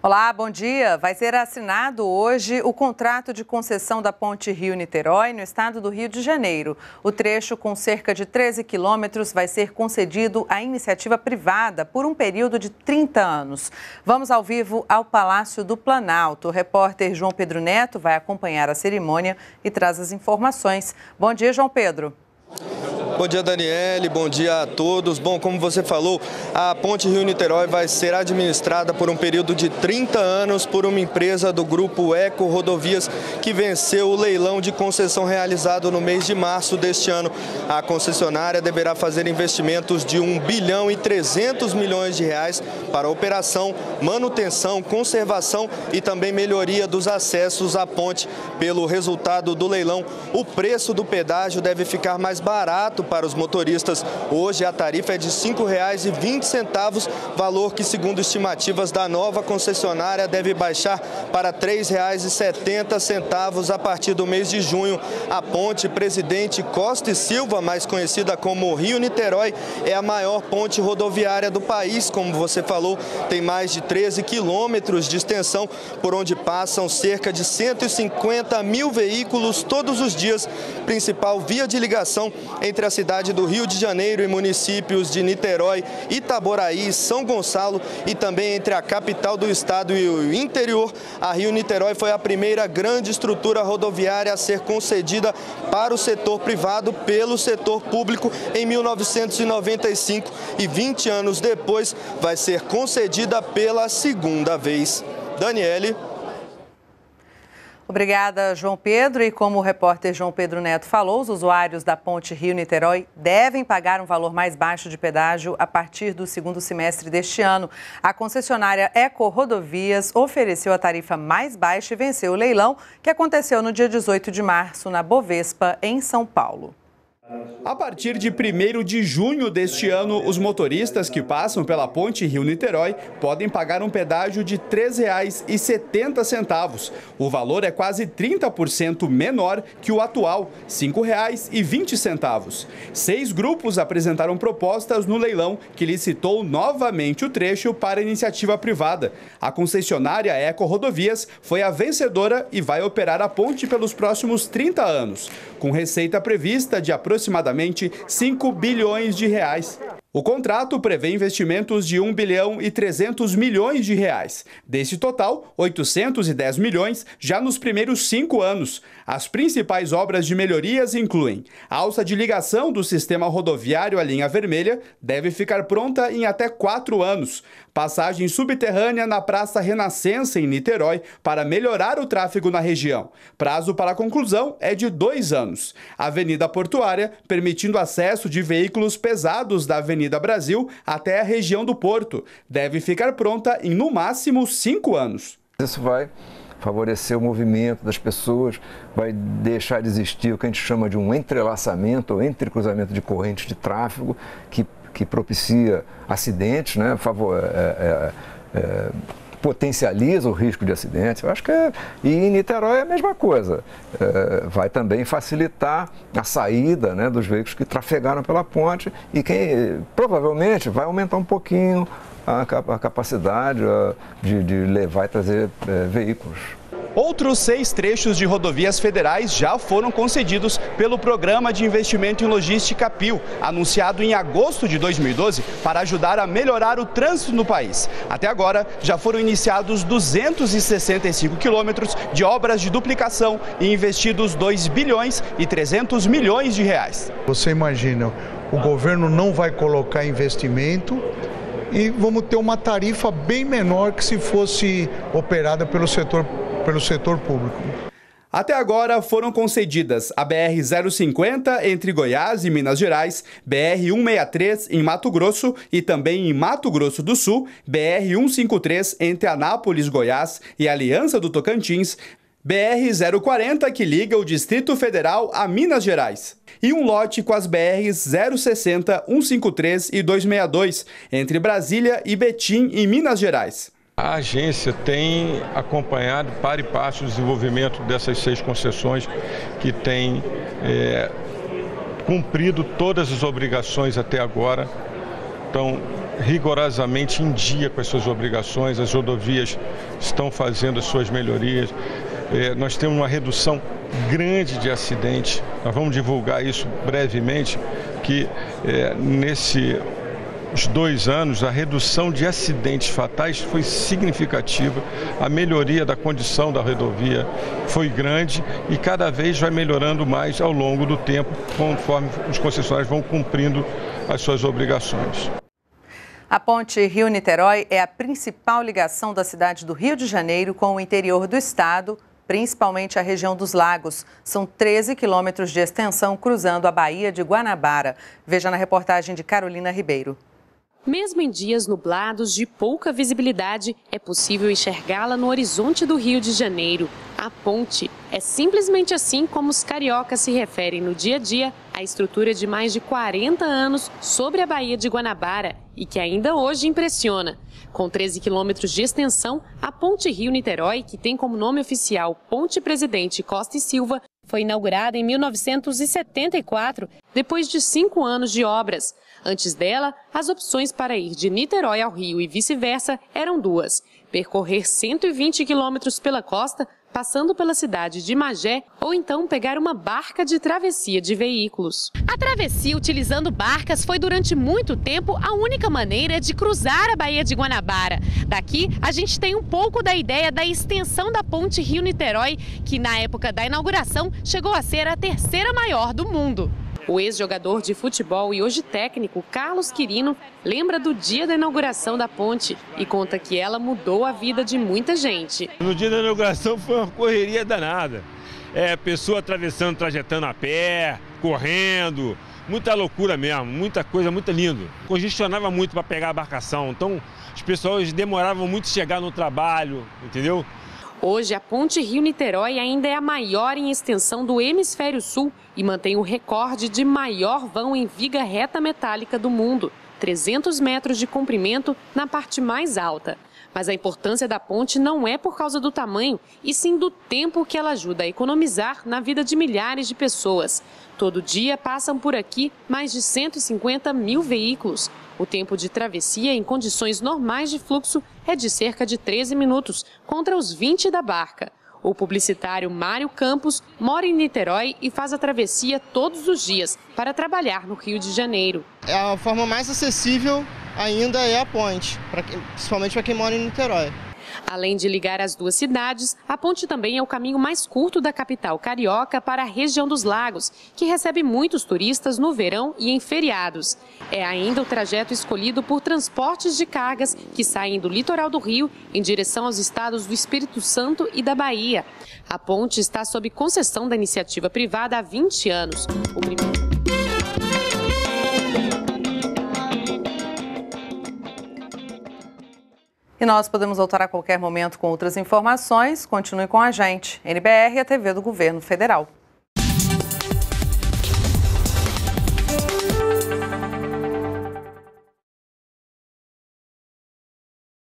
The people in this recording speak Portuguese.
Olá, bom dia. Vai ser assinado hoje o contrato de concessão da Ponte Rio-Niterói no estado do Rio de Janeiro. O trecho, com cerca de 13 quilômetros, vai ser concedido à iniciativa privada por um período de 30 anos. Vamos ao vivo ao Palácio do Planalto. O repórter João Pedro Neto vai acompanhar a cerimônia e traz as informações. Bom dia, João Pedro. Bom dia, Daniele. Bom dia a todos. Bom, como você falou, a Ponte Rio-Niterói vai ser administrada por um período de 30 anos por uma empresa do grupo Eco Rodovias que venceu o leilão de concessão realizado no mês de março deste ano. A concessionária deverá fazer investimentos de 1 bilhão e 300 milhões de reais para operação, manutenção, conservação e também melhoria dos acessos à ponte. Pelo resultado do leilão, o preço do pedágio deve ficar mais barato para os motoristas. Hoje a tarifa é de R$ 5,20, valor que, segundo estimativas da nova concessionária, deve baixar para R$ 3,70 a partir do mês de junho. A ponte Presidente Costa e Silva, mais conhecida como Rio-Niterói, é a maior ponte rodoviária do país. Como você falou, tem mais de 13 quilômetros de extensão, por onde passam cerca de 150 mil veículos todos os dias, principal via de ligação entre a cidade do Rio de Janeiro e municípios de Niterói, Itaboraí, São Gonçalo e também entre a capital do estado e o interior. A Rio-Niterói foi a primeira grande estrutura rodoviária a ser concedida para o setor privado pelo setor público em 1995 e 20 anos depois vai ser concedida pela segunda vez. Daniele. Obrigada, João Pedro. E como o repórter João Pedro Neto falou, os usuários da Ponte Rio-Niterói devem pagar um valor mais baixo de pedágio a partir do segundo semestre deste ano. A concessionária Eco Rodovias ofereceu a tarifa mais baixa e venceu o leilão, que aconteceu no dia 18 de março, na Bovespa, em São Paulo. A partir de 1º de junho deste ano, os motoristas que passam pela Ponte Rio-Niterói podem pagar um pedágio de R$ 3,70. O valor é quase 30% menor que o atual, R$ 5,20. 6 grupos apresentaram propostas no leilão, que licitou novamente o trecho para iniciativa privada. A concessionária Eco Rodovias foi a vencedora e vai operar a ponte pelos próximos 30 anos, com receita prevista de aproximadamente 5 bilhões de reais. O contrato prevê investimentos de 1 bilhão e 300 milhões de reais. Desse total, 810 milhões já nos primeiros 5 anos. As principais obras de melhorias incluem a alça de ligação do sistema rodoviário à linha vermelha, deve ficar pronta em até 4 anos. Passagem subterrânea na Praça Renascença, em Niterói, para melhorar o tráfego na região. Prazo para a conclusão é de 2 anos. Avenida Portuária, permitindo acesso de veículos pesados da Avenida Brasil até a região do Porto. Deve ficar pronta em, no máximo, 5 anos. Isso vai favorecer o movimento das pessoas, vai deixar de existir o que a gente chama de um entrelaçamento ou entrecruzamento de correntes de tráfego que propicia acidentes, né? Potencializa o risco de acidentes. Eu acho que e em Niterói é a mesma coisa. Vai também facilitar a saída, né, dos veículos que trafegaram pela ponte e provavelmente vai aumentar um pouquinho a capacidade de levar e trazer veículos. Outros 6 trechos de rodovias federais já foram concedidos pelo Programa de Investimento em Logística PIL, anunciado em agosto de 2012, para ajudar a melhorar o trânsito no país. Até agora, já foram iniciados 265 quilômetros de obras de duplicação e investidos 2 bilhões e 300 milhões de reais. Você imagina, o governo não vai colocar investimento e vamos ter uma tarifa bem menor que se fosse operada pelo setor público. Até agora foram concedidas a BR-050 entre Goiás e Minas Gerais, BR-163 em Mato Grosso e também em Mato Grosso do Sul, BR-153 entre Anápolis, Goiás e Aliança do Tocantins, BR-040 que liga o Distrito Federal a Minas Gerais. E um lote com as BRs 060, 153 e 262 entre Brasília e Betim, em Minas Gerais. A agência tem acompanhado para e passo o desenvolvimento dessas 6 concessões que têm cumprido todas as obrigações até agora estão rigorosamente em dia com as suas obrigações, as rodovias estão fazendo as suas melhorias. Nós temos uma redução grande de acidentes, nós vamos divulgar isso brevemente, que nesses 2 anos a redução de acidentes fatais foi significativa, a melhoria da condição da rodovia foi grande e cada vez vai melhorando mais ao longo do tempo, conforme os concessionários vão cumprindo as suas obrigações. A ponte Rio-Niterói é a principal ligação da cidade do Rio de Janeiro com o interior do estado, principalmente a região dos Lagos. São 13 quilômetros de extensão cruzando a Baía de Guanabara. Veja na reportagem de Carolina Ribeiro. Mesmo em dias nublados de pouca visibilidade, é possível enxergá-la no horizonte do Rio de Janeiro. A ponte é simplesmente assim como os cariocas se referem no dia a dia à estrutura de mais de 40 anos sobre a Baía de Guanabara e que ainda hoje impressiona. Com 13 quilômetros de extensão, a ponte Rio-Niterói, que tem como nome oficial Ponte Presidente Costa e Silva, foi inaugurada em 1974, depois de 5 anos de obras. Antes dela, as opções para ir de Niterói ao Rio e vice-versa eram 2. Percorrer 120 quilômetros pela costa, passando pela cidade de Magé, ou então pegar uma barca de travessia de veículos. A travessia utilizando barcas foi durante muito tempo a única maneira de cruzar a Baía de Guanabara. Daqui a gente tem um pouco da ideia da extensão da ponte Rio-Niterói, que na época da inauguração chegou a ser a 3ª maior do mundo. O ex-jogador de futebol e hoje técnico, Carlos Quirino, lembra do dia da inauguração da ponte e conta que ela mudou a vida de muita gente. No dia da inauguração foi uma correria danada. Pessoa atravessando, trajetando a pé, correndo, muita loucura mesmo, muita coisa, muito lindo. Congestionava muito para pegar a embarcação, então as pessoas demoravam muito chegar no trabalho, entendeu? Hoje, a ponte Rio-Niterói ainda é a maior em extensão do hemisfério sul e mantém o recorde de maior vão em viga reta metálica do mundo, 300 metros de comprimento na parte mais alta. Mas a importância da ponte não é por causa do tamanho, e sim do tempo que ela ajuda a economizar na vida de milhares de pessoas. Todo dia passam por aqui mais de 150 mil veículos. O tempo de travessia em condições normais de fluxo é de cerca de 13 minutos, contra os 20 da barca. O publicitário Mário Campos mora em Niterói e faz a travessia todos os dias para trabalhar no Rio de Janeiro. A forma mais acessível ainda é a ponte, principalmente para quem mora em Niterói. Além de ligar as 2 cidades, a ponte também é o caminho mais curto da capital carioca para a região dos Lagos, que recebe muitos turistas no verão e em feriados. É ainda o trajeto escolhido por transportes de cargas que saem do litoral do Rio em direção aos estados do Espírito Santo e da Bahia. A ponte está sob concessão da iniciativa privada há 20 anos. E nós podemos voltar a qualquer momento com outras informações. Continue com a gente. NBR, a TV do Governo Federal.